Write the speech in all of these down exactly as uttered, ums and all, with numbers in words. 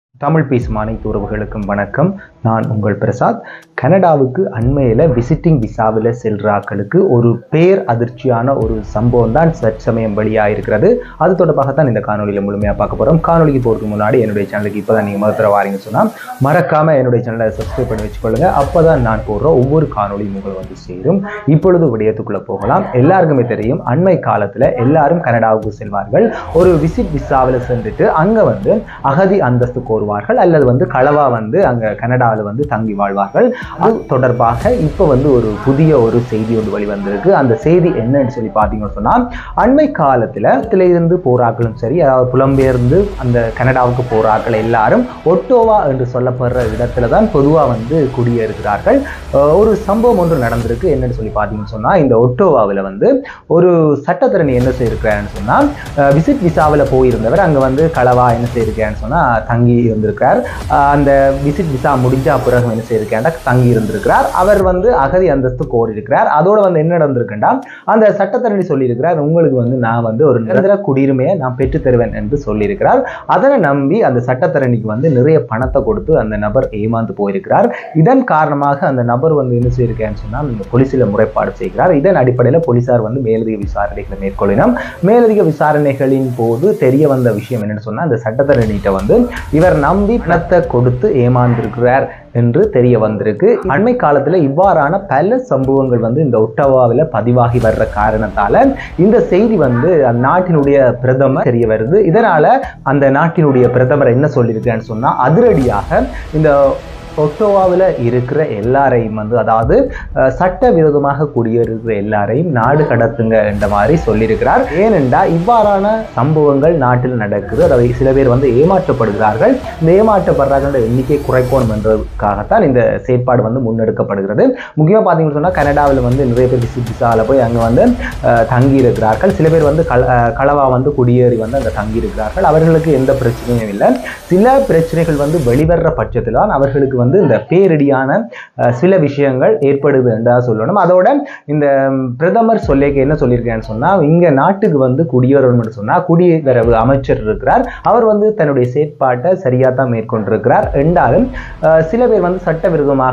தமிழ் பேசும் அனைத்து உறவுகளுக்கும் வணக்கம். நான் உங்கள் பிரசாத். கனடாவுக்கு அண்மையில் விசிட்டிங் விசாவில் செல்றாக்களுக்கு ஒரு பேர் அதிர்ச்சியான ஒரு சம்பவம் தான் சற்சமயம் வெளியாயிருக்கிறது. அது தொடர்பாகத்தான் இந்த காணொலியில் முழுமையாக பார்க்க போகிறோம். காணொலிக்கு போகிறதுக்கு முன்னாடி என்னுடைய சேனலுக்கு இப்போ தான் நீங்கள் முதல்ல வாரீங்கன்னு சொன்னால் மறக்காமல் என்னுடைய சேனலை சப்ஸ்கிரைப் பண்ணி வச்சுக்கொள்ளுங்க. அப்போ தான் நான் போடுற ஒவ்வொரு காணொலியும் உங்களை வந்து சேரும். இப்பொழுது விடயத்துக்குள்ளே போகலாம். எல்லாருக்குமே தெரியும், அண்மை காலத்தில் எல்லாரும் கனடாவுக்கு செல்வார்கள். ஒரு விசிட் விசாவில் சென்றுட்டு அங்கே வந்து அகதி அந்தஸ்து கோருவார்கள் அல்லது வந்து களவா வந்து அங்கே கனடாவில் வந்து தங்கி வாழ்வார்கள். அது தொடர்பாக இப்போ வந்து ஒரு புதிய ஒரு செய்தி ஒன்று வெளிவந்திருக்கு. அந்த செய்தி என்னன்னு சொல்லி பார்த்தீங்கன்னு சொன்னால், அண்மை காலத்தில் இருந்து போராக்களும் சரி, அதாவது புலம்பெயர்ந்து அந்த கனடாவுக்கு போராக்கள் எல்லாரும் ஒட்டோவா என்று சொல்லப்படுற இடத்துல தான் பொதுவாக வந்து குடியேறுகிறார்கள். ஒரு சம்பவம் ஒன்று நடந்திருக்கு. என்னன்னு சொல்லி பார்த்தீங்கன்னு சொன்னால், இந்த ஒட்டோவாவில் வந்து ஒரு சட்டத்தரணி என்ன செய்யிருக்கிறான்னு சொன்னால், விசிட் விசாவில் போயிருந்தவர் அங்கே வந்து களவா என்ன செய்யிருக்கான்னு சொன்னால் தங்கி இருந்திருக்கிறார். அந்த விசிட் விசா முடிஞ்சா பிறகு என்ன செய்யிருக்கேன்டா தங்கி இருந்திருக்கிறார். அவர் வந்து அகதி அந்தஸ்து கோரியிருக்கிறார். அதோட வந்து என்ன நடந்திருக்குண்டா, அந்த சட்டத்தரணி சொல்லியிருக்கிறார், உங்களுக்கு வந்து நான் வந்து ஒரு நிரந்தர குடியுரிமையை நான் பெற்றுத் தருவேன் என்று சொல்லியிருக்கிறார். அதனை நம்பி அந்த சட்டத்தரணிக்கு வந்து நிறைய பணத்தை கொடுத்து அந்த நபர் ஏமாந்து போயிருக்கிறார். இதன் காரணமாக அந்த நபர் வந்து என்ன செய்யிருக்கேன்னு சொன்னால் இந்த போலீஸில் முறைப்பாடு செய்கிறார். இதன் அடிப்படையில் போலீசார் வந்து மேலதிக விசாரணைகளை மேற்கொள்ளினோம். மேலதிக விசாரணைகளின் போது தெரிய வந்த விஷயம் என்னன்னு சொன்னால், அந்த சட்டத்தரணிகிட்ட வந்து இவர் நம்பி பணத்தை கொடுத்து ஏமாந்திருக்கிறார் என்று தெரிய வந்திருக்கு. அண்மை காலத்தில் இவ்வாறான பல சம்பவங்கள் வந்து இந்த ஒட்டோவாவில் பதிவாகி வர்ற காரணத்தால இந்த செய்தி வந்து அந்நாட்டினுடைய பிரதமர் தெரிய வருது. இதனால அந்த நாட்டினுடைய பிரதமர் என்ன சொல்லியிருக்கான்னு சொன்னா, அதிரடியாக இந்த ஒட்டோவாவில் இருக்கிற எல்லாரையும் வந்து, அதாவது சட்ட விரோதமாக குடியேறுகிற எல்லாரையும் நாடு கடத்துங்க என்ற மாதிரி சொல்லியிருக்கிறார். ஏனென்றா இவ்வாறான சம்பவங்கள் நாட்டில் நடக்குது. அதாவது சில பேர் வந்து ஏமாற்றப்படுகிறார்கள். இந்த ஏமாற்றப்படுறாங்க எண்ணிக்கை குறைக்கணும் என்றதுக்காகத்தான் இந்த செயற்பாடு வந்து முன்னெடுக்கப்படுகிறது. முக்கியமாக பார்த்தீங்கன்னு சொன்னால், கனடாவில் வந்து நிறைய பேர் விசிட் விசாவில் போய் அங்கே வந்து தங்கி இருக்கிறார்கள். சில பேர் வந்து கள களவா வந்து குடியேறி வந்து அங்கே தங்கி இருக்கிறார்கள். அவர்களுக்கு எந்த பிரச்சனையும் இல்லை. சில பிரச்சனைகள் வந்து வெளிவர்ற பட்சத்தில் தான் அவர்களுக்கு வந்து இந்த பேரிடியான சில விஷயங்கள் ஏற்படுது என்றா சொல்லணும். அதோட இந்த பிரதமர் சொல்லிக்க என்ன சொல்லியிருக்கேன்னு சொன்னா, இங்க நாட்டுக்கு வந்து குடியேறணும்னு சொன்னா குடிவரவு அமைச்சர் இருக்கிறார். அவர் வந்து தன்னுடைய செயற்பாட்டை சரியா தான் மேற்கொண்டிருக்கிறார். என்றாலும் சில பேர் வந்து சட்டவிரோதமாக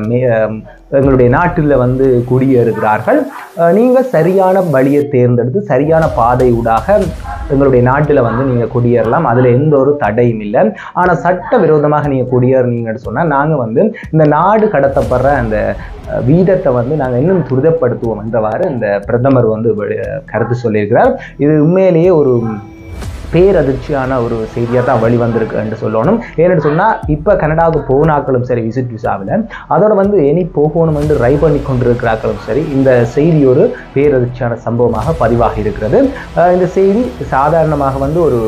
எங்களுடைய நாட்டில் வந்து குடியேறுகிறார்கள். நீங்கள் சரியான வழியை தேர்ந்தெடுத்து சரியான பாதை ஊடாக எங்களுடைய நாட்டில் வந்து நீங்கள் குடியேறலாம். அதில் எந்த ஒரு தடையும் இல்லை. ஆனால் சட்ட விரோதமாக நீங்கள் குடியேறினீங்கன்னு சொன்னால் நாங்கள் வந்து இந்த நாடு கடத்தப்படுற அந்த வீதத்தை வந்து நாங்கள் இன்னும் துரிதப்படுத்துவோம் என்றவாறு இந்த பிரதமர் வந்து கருத்து சொல்லியிருக்கிறார். இது உண்மையிலேயே ஒரு பேரதிர்ச்சியான ஒரு செய்தியாக தான் வெளிவந்திருக்கு என்று சொல்லணும். ஏன்னு சொன்னால், இப்போ கனடாவுக்கு போனாக்களும் சரி விசிட் விசாவில், அதோட வந்து இனி போகணும் என்று ட்ரை பண்ணி கொண்டிருக்கிறாக்களும் சரி, இந்த செய்தி ஒரு பேரதிர்ச்சியான சம்பவமாக பதிவாகி இருக்கிறது. இந்த செய்தி சாதாரணமாக வந்து ஒரு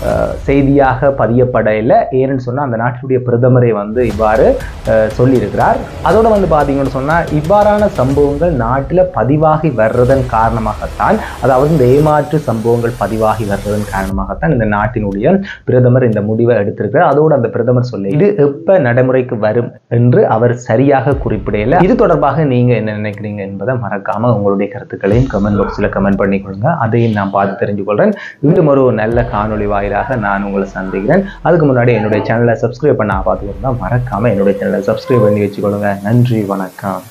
செய்தியாக பதியப்பட இல்லை. ஏன்னு சொன்னால், அந்த நாட்டினுடைய பிரதமரை வந்து இவ்வாறு சொல்லியிருக்கிறார். அதோட வந்து பார்த்தீங்கன்னு சொன்னால், இவ்வாறான சம்பவங்கள் நாட்டில் பதிவாகி வர்றதன் காரணமாகத்தான், அதாவது இந்த ஏமாற்று சம்பவங்கள் பதிவாகி வர்றதன் காரணமாக தான் இந்த நாட்டினுடைய பிரதமர் இந்த முடிவை எடுத்திருக்கிறார். அதோடு அந்த பிரதமர் சொல்லி இது எப்ப நடைமுறைக்கு வரும் என்று அவர் சரியாக குறிப்பிடல. இது தொடர்பாக நீங்க என்ன நினைக்கிறீங்க என்பதை மறக்காம உங்களுடைய கருத்துக்களையும் கமெண்ட் பாக்ஸில் கமெண்ட் பண்ணிக்கொள்ளுங்க. அதையும் நான் பார்த்து தெரிஞ்சு கொள்றேன். இன்னும் ஒரு நல்ல காணொலி வாயிலாக நான் உங்களை சந்திக்கிறேன். அதுக்கு முன்னாடி என்னுடைய சேனலை சப்ஸ்கிரைப் பண்ண பார்த்துக்கொள்ளுங்க. மறக்காம என்னுடைய சேனலை சப்ஸ்கிரைப் பண்ணி வச்சுக்கொள்ளுங்க. நன்றி, வணக்கம்.